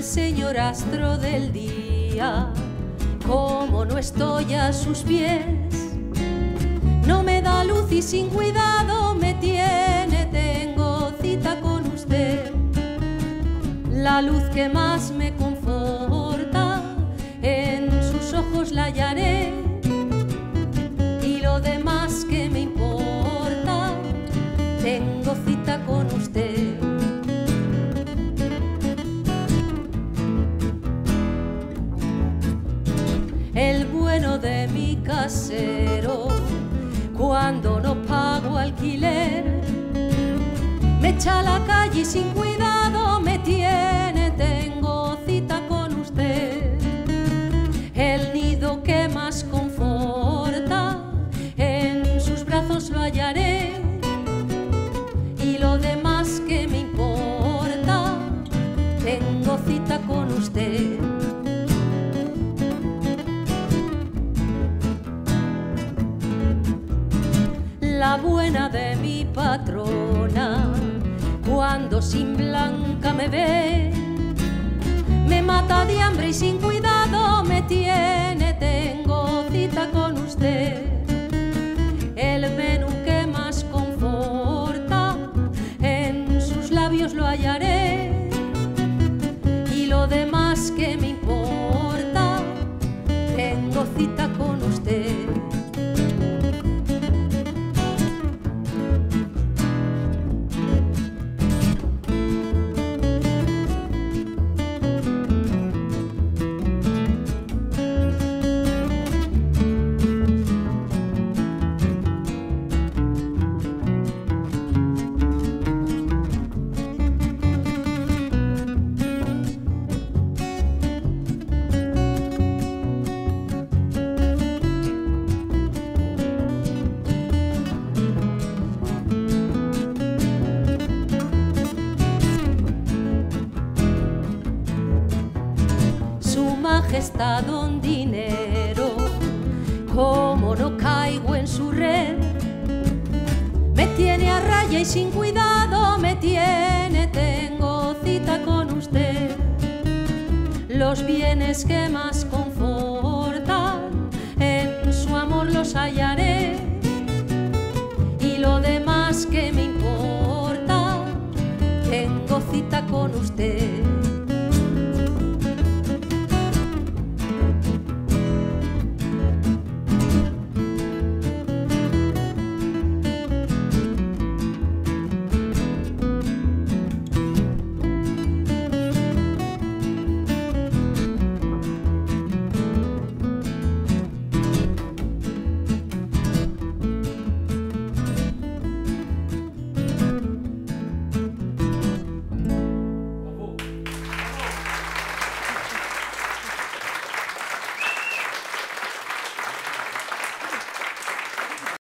señor astro del día, como no estoy a sus pies, no me da luz y sin cuidado me tiene. Tengo cita con usted, la luz que más me conforta, en sus ojos la hallaré, y lo demás que me importa, tengo cita con usted. El bueno de mi casero, cuando no pago alquiler, me echa a la calle y sin cuidado me tiene. Tengo cita con usted, el nido que más conforta, en sus brazos lo hallaré, y lo demás que me importa, tengo cita con usted. La buena de mi patrona, cuando sin blanca me ve, me mata de hambre y sin cuidado me tiene. Tengo cita con usted, el menú que más conforta, en sus labios lo hallaré, y lo demás que me importa, tengo cita con usted. Majestad don dinero, como no caigo en su red, me tiene a raya y sin cuidado me tiene. Tengo cita con usted, los bienes que más confortan, en su amor los hallaré, y lo demás que me importa, tengo cita con usted.